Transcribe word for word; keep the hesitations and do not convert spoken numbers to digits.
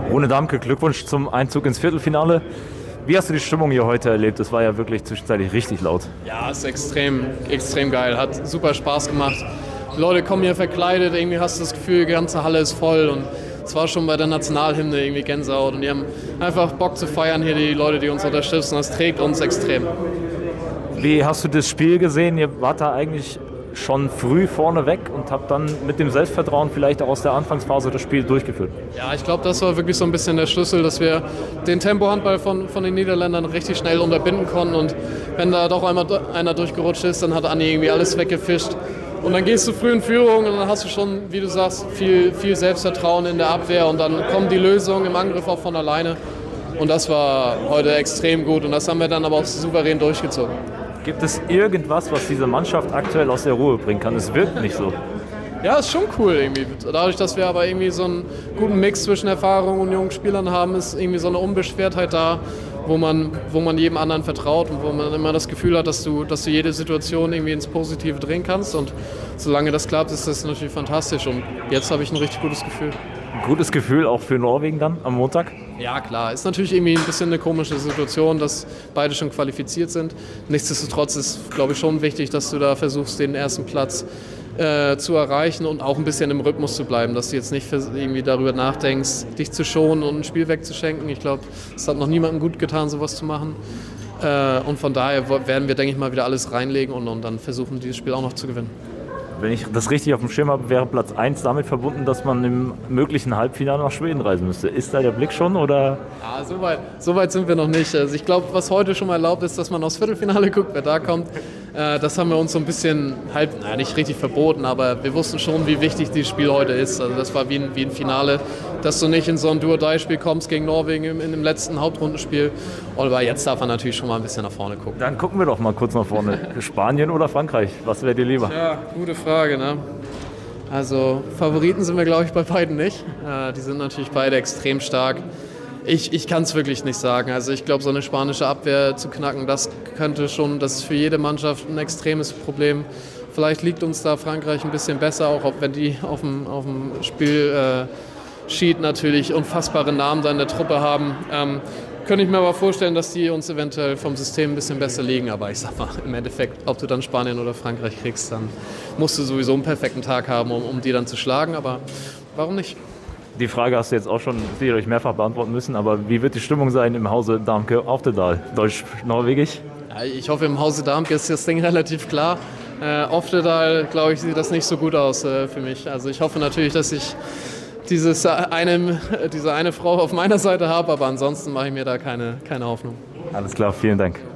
Rune Damke, Glückwunsch zum Einzug ins Viertelfinale. Wie hast du die Stimmung hier heute erlebt? Es war ja wirklich zwischenzeitlich richtig laut. Ja, es ist extrem, extrem geil. Hat super Spaß gemacht. Die Leute kommen hier verkleidet, irgendwie hast du das Gefühl, die ganze Halle ist voll. Und es war schon bei der Nationalhymne irgendwie Gänsehaut. Und die haben einfach Bock zu feiern hier, die Leute, die uns unterstützen. Das trägt uns extrem. Wie hast du das Spiel gesehen? Ihr wart da eigentlich schon früh vorne weg und habt dann mit dem Selbstvertrauen vielleicht auch aus der Anfangsphase das Spiel durchgeführt. Ja, ich glaube, das war wirklich so ein bisschen der Schlüssel, dass wir den Tempohandball von, von den Niederländern richtig schnell unterbinden konnten. Und wenn da doch einmal einer durchgerutscht ist, dann hat Anni irgendwie alles weggefischt. Und dann gehst du früh in Führung und dann hast du schon, wie du sagst, viel, viel Selbstvertrauen in der Abwehr. Und dann kommen die Lösungen im Angriff auch von alleine. Und das war heute extrem gut. Und das haben wir dann aber auch souverän durchgezogen. Gibt es irgendwas, was diese Mannschaft aktuell aus der Ruhe bringen kann? Es wirkt nicht so. Ja, ist schon cool irgendwie. Dadurch, dass wir aber irgendwie so einen guten Mix zwischen Erfahrung und jungen Spielern haben, ist irgendwie so eine Unbeschwertheit da, wo man, wo man jedem anderen vertraut und wo man immer das Gefühl hat, dass du, dass du jede Situation irgendwie ins Positive drehen kannst. Und solange das klappt, ist das natürlich fantastisch. Und jetzt habe ich ein richtig gutes Gefühl. Ein gutes Gefühl auch für Norwegen dann am Montag? Ja, klar. Ist natürlich irgendwie ein bisschen eine komische Situation, dass beide schon qualifiziert sind. Nichtsdestotrotz ist, glaube ich, schon wichtig, dass du da versuchst, den ersten Platz äh, zu erreichen und auch ein bisschen im Rhythmus zu bleiben, dass du jetzt nicht irgendwie darüber nachdenkst, dich zu schonen und ein Spiel wegzuschenken. Ich glaube, es hat noch niemandem gut getan, sowas zu machen. Äh, und von daher werden wir, denke ich mal, wieder alles reinlegen und, und dann versuchen, dieses Spiel auch noch zu gewinnen. Wenn ich das richtig auf dem Schirm habe, wäre Platz eins damit verbunden, dass man im möglichen Halbfinale nach Schweden reisen müsste. Ist da der Blick schon, oder? Ja, so weit, so weit sind wir noch nicht. Also ich glaube, was heute schon mal erlaubt ist, dass man aufs Viertelfinale guckt, wer da kommt. Äh, das haben wir uns so ein bisschen, halb, na, nicht richtig verboten, aber wir wussten schon, wie wichtig dieses Spiel heute ist. Also das war wie ein, wie ein Finale, dass du nicht in so ein Do-or-Die-Spiel kommst gegen Norwegen in, in dem letzten Hauptrundenspiel. Aber jetzt darf man natürlich schon mal ein bisschen nach vorne gucken. Dann gucken wir doch mal kurz nach vorne. Spanien oder Frankreich? Was wäre dir lieber? Ja, gute Frage, ne? Also Favoriten sind wir, glaube ich, bei beiden nicht. Äh, die sind natürlich beide extrem stark. Ich, ich kann es wirklich nicht sagen. Also ich glaube, so eine spanische Abwehr zu knacken, das könnte schon, das ist für jede Mannschaft ein extremes Problem. Vielleicht liegt uns da Frankreich ein bisschen besser, auch wenn die auf dem, auf dem Spielsheet äh, natürlich unfassbare Namen da in der Truppe haben. Ähm, Könnte ich mir aber vorstellen, dass die uns eventuell vom System ein bisschen besser liegen. Aber ich sag mal, im Endeffekt, ob du dann Spanien oder Frankreich kriegst, dann musst du sowieso einen perfekten Tag haben, um, um die dann zu schlagen. Aber warum nicht? Die Frage hast du jetzt auch schon sicherlich mehrfach beantworten müssen. Aber wie wird die Stimmung sein im Hause Damke auf der Dahl? Deutsch-Norwegisch? Ja, ich hoffe, im Hause Damke ist das Ding relativ klar. Äh, auf der Dahl, glaube ich, sieht das nicht so gut aus äh, für mich. Also ich hoffe natürlich, dass ich Dieses eine, diese eine Frau auf meiner Seite habe, aber ansonsten mache ich mir da keine, keine Hoffnung. Alles klar, vielen Dank.